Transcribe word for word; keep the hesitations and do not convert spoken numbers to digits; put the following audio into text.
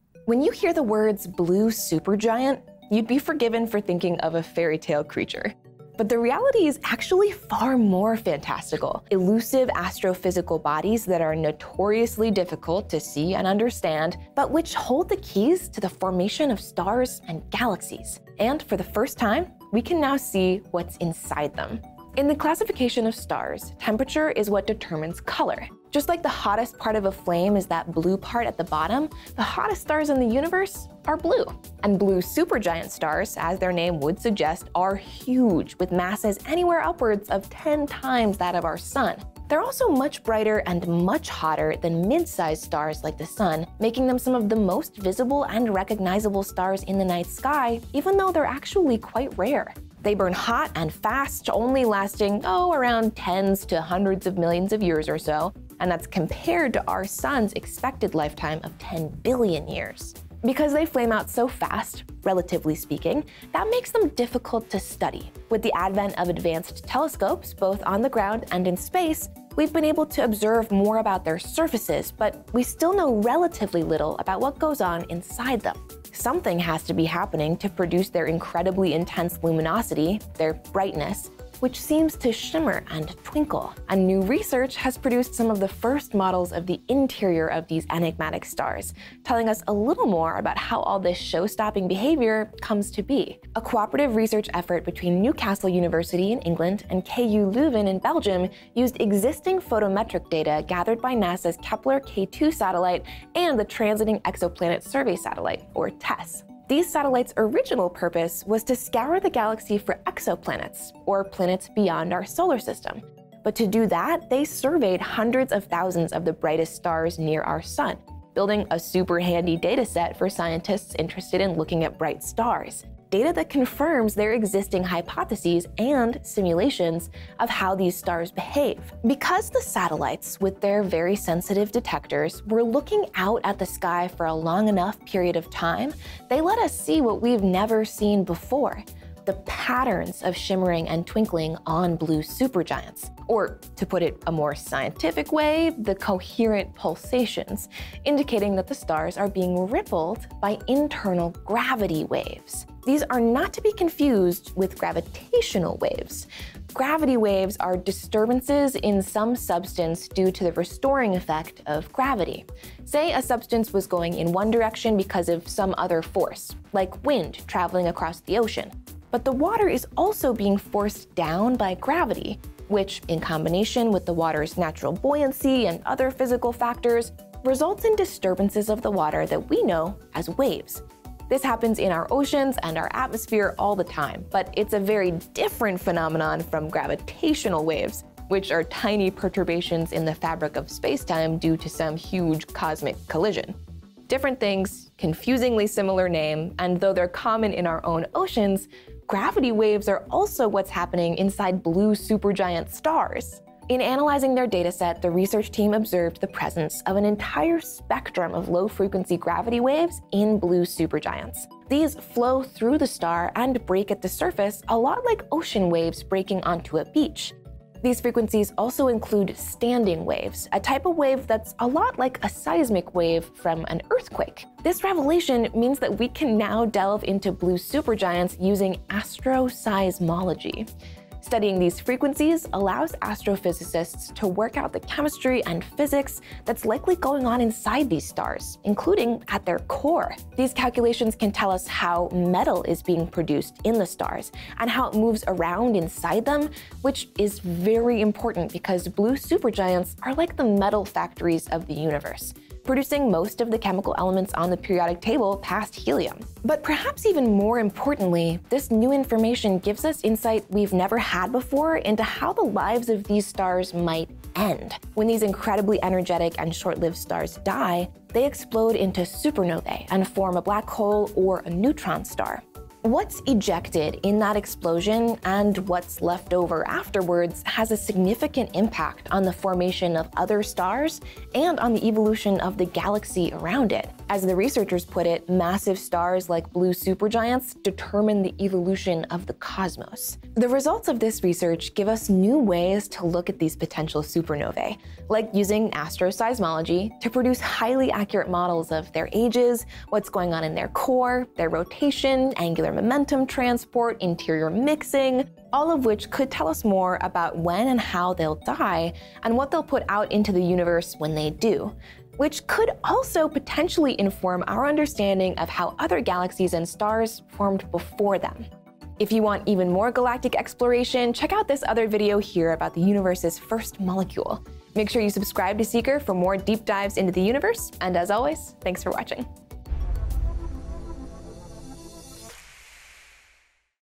When you hear the words blue supergiant, you'd be forgiven for thinking of a fairy tale creature. But the reality is actually far more fantastical. Elusive astrophysical bodies that are notoriously difficult to see and understand, but which hold the keys to the formation of stars and galaxies. And for the first time, we can now see what's inside them. In the classification of stars, temperature is what determines color. Just like the hottest part of a flame is that blue part at the bottom, the hottest stars in the universe are blue. And blue supergiant stars, as their name would suggest, are huge, with masses anywhere upwards of ten times that of our sun. They're also much brighter and much hotter than mid-sized stars like the sun, making them some of the most visible and recognizable stars in the night sky, even though they're actually quite rare. They burn hot and fast, only lasting, oh, around tens to hundreds of millions of years or so, and that's compared to our sun's expected lifetime of ten billion years. Because they flame out so fast, relatively speaking, that makes them difficult to study. With the advent of advanced telescopes, both on the ground and in space, we've been able to observe more about their surfaces, but we still know relatively little about what goes on inside them. Something has to be happening to produce their incredibly intense luminosity, their brightness, which seems to shimmer and twinkle. And new research has produced some of the first models of the interior of these enigmatic stars, telling us a little more about how all this show-stopping behavior comes to be. A cooperative research effort between Newcastle University in England and K U Leuven in Belgium used existing photometric data gathered by NASA's Kepler K two satellite and the Transiting Exoplanet Survey Satellite, or TESS. These satellites' original purpose was to scour the galaxy for exoplanets, or planets beyond our solar system. But to do that, they surveyed hundreds of thousands of the brightest stars near our sun, building a super handy data set for scientists interested in looking at bright stars. Data that confirms their existing hypotheses and simulations of how these stars behave. Because the satellites, with their very sensitive detectors, were looking out at the sky for a long enough period of time, they let us see what we've never seen before: the patterns of shimmering and twinkling on blue supergiants. Or, to put it a more scientific way, the coherent pulsations, indicating that the stars are being rippled by internal gravity waves. These are not to be confused with gravitational waves. Gravity waves are disturbances in some substance due to the restoring effect of gravity. Say a substance was going in one direction because of some other force, like wind traveling across the ocean. But the water is also being forced down by gravity, which, in combination with the water's natural buoyancy and other physical factors, results in disturbances of the water that we know as waves. This happens in our oceans and our atmosphere all the time, but it's a very different phenomenon from gravitational waves, which are tiny perturbations in the fabric of space-time due to some huge cosmic collision. Different things, confusingly similar name, and though they're common in our own oceans, gravity waves are also what's happening inside blue supergiant stars. In analyzing their dataset, the research team observed the presence of an entire spectrum of low-frequency gravity waves in blue supergiants. These flow through the star and break at the surface a lot like ocean waves breaking onto a beach. These frequencies also include standing waves, a type of wave that's a lot like a seismic wave from an earthquake. This revelation means that we can now delve into blue supergiants using astroseismology. Studying these frequencies allows astrophysicists to work out the chemistry and physics that's likely going on inside these stars, including at their core. These calculations can tell us how metal is being produced in the stars and how it moves around inside them, which is very important because blue supergiants are like the metal factories of the universe, producing most of the chemical elements on the periodic table past helium. But perhaps even more importantly, this new information gives us insight we've never had before into how the lives of these stars might end. When these incredibly energetic and short-lived stars die, they explode into supernovae and form a black hole or a neutron star. What's ejected in that explosion and what's left over afterwards has a significant impact on the formation of other stars and on the evolution of the galaxy around it. As the researchers put it, massive stars like blue supergiants determine the evolution of the cosmos. The results of this research give us new ways to look at these potential supernovae, like using astroseismology to produce highly accurate models of their ages, what's going on in their core, their rotation, angular momentum transport, interior mixing, all of which could tell us more about when and how they'll die and what they'll put out into the universe when they do, which could also potentially inform our understanding of how other galaxies and stars formed before them. If you want even more galactic exploration, check out this other video here about the universe's first molecule. Make sure you subscribe to Seeker for more deep dives into the universe, and as always, thanks for watching.